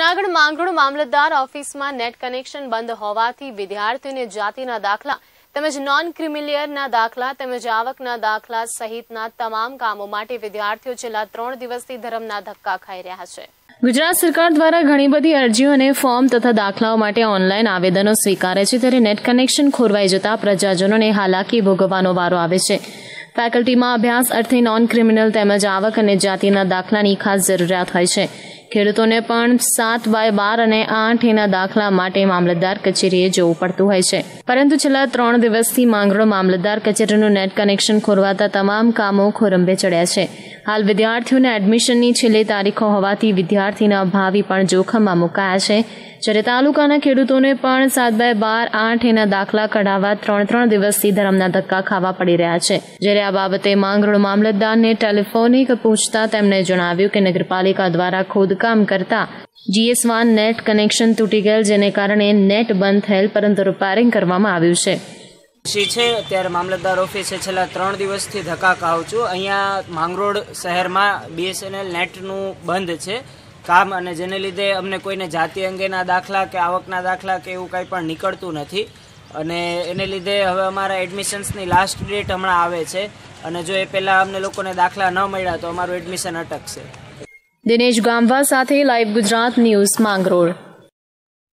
જૂનાગઢ માંગરોળ મામલતદાર ઓફિસમાં net connection બંધ હોવાથી વિદ્યાર્થીઓને જાતિના દાખલા તેમજ નોન ક્રિમિલિયરના દાખલા તેમજ આવકના દાખલા સહિતના તમામ કામો માટે વિદ્યાર્થીઓ છેલ્લા 3 દિવસથી ધરમના ધક્કા ખાઈ રહ્યા છે। ગુજરાત સરકાર દ્વારા ઘણી બધી અરજીઓ અને ફોર્મ તથા દાખલાઓ માટે ઓનલાઈન આવેદનો સ્વીકારે છે, ત્યારે નેટ કનેક્શન ખોરવાઈ જતા પ્રજાજનોને હાલાકી ભોગવવાનો વારો આવે છે। ફેકલ્ટીમાં અભ્યાસ અર્થે નોન ક્રિમિનલ તેમજ આવક અને જાતિના દાખલાની ખાસ જરૂરિયાત હોય છે। ખેડૂતોને પણ 7/12 અને 8 દાખલા માટે મામલતદાર કચેરીએ જવું પડતું હોય છે, પરંતુ છેલ્લા 3 દિવસથી માંગરોળ મામલતદાર કચેરીનું નેટ કનેક્શન ખોરવાતા તમામ કામો ખોરંભે ચડ્યા છે। હાલ વિદ્યાર્થીઓને એડમિશનની છેલ્લી તારીખો હોવાથી વિદ્યાર્થીના ભાવિ પણ જોખમમાં મુકાયા છે, જ્યારે તાલુકાના ખેડૂતોને પણ 7/12, 8 દાખલા કઢાવવા 3 દિવસથી ધરમના ધક્કા ખાવા પડી રહ્યા છે। જ્યારે આ બાબતે માંગરોળ મામલતદારને ટેલિફોનિક પૂછતા તેમણે જણાવ્યું કે નગરપાલિકા દ્વારા ખોદકામ કરતા GS1 નેટ કનેક્શન તૂટી ગયેલ, જેને કારણે નેટ બંધ થયેલ પરંતુ રિપેરિંગ કરવામાં આવ્યું છે। છે અત્યારે મામલતદાર ઓફિસે છેલ્લા 3 દિવસથી ધક્કા ખાઉં છું। અહીંયા માંગરોળ શહેરમાં BSNL નેટનું બંધ છે કામ, અને જેને લીધે અમને કોઈને જાતિ અંગેના દાખલા કે આવકના દાખલા કે એવું કંઈ પણ નીકળતું નથી, અને એને લીધે હવે અમારા એડમિશન્સની લાસ્ટ ડેટ હમણાં આવે છે, અને જો એ પહેલાં અમને લોકોને દાખલા ન મળ્યા તો અમારું એડમિશન અટકશે। દિનેશ ગામવા સાથે લાઈવ ગુજરાત ન્યૂઝ માંગરોળ।